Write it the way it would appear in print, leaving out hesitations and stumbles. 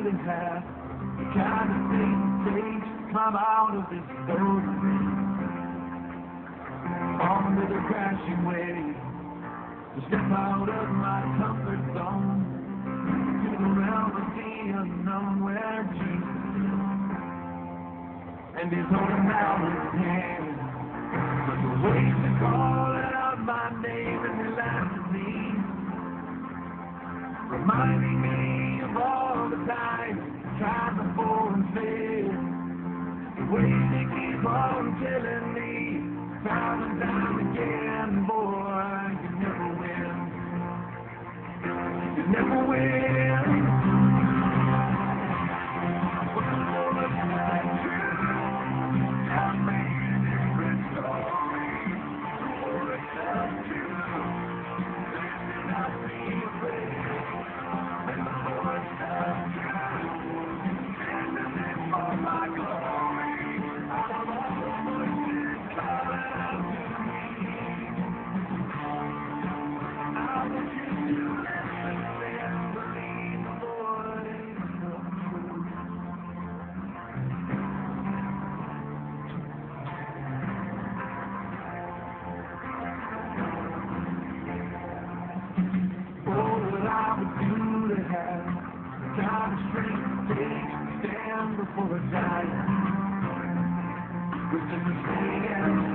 to have the kind of thing it takes to climb out of this boat. Onto the crashing waves, to step out of my comfort zone, to the realm of the unknown where Jesus is, and He's holding out His hand. But the waves are calling out my name and they laugh at me, reminding me of all the times I tried before and failed. The waves they keep on telling me, time and time again, boy, you never win. You never win. But the Lord is true. I made a different story. The Lord is true. They do not be afraid. And the Lord is true. Standing in for my glory. Out of all the voices calling out to me, I want you to listen and believe the voice of truth. Oh, what I would do to have the kind of strength it takes to stand before a giant, with the mistake and